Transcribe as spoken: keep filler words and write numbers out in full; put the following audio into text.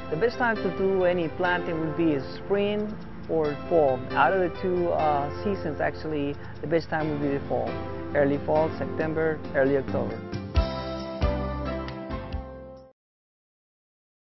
The best time to do any planting would be spring or fall. Out of the two uh, seasons, actually, the best time would be the fall. Early fall, September, early October.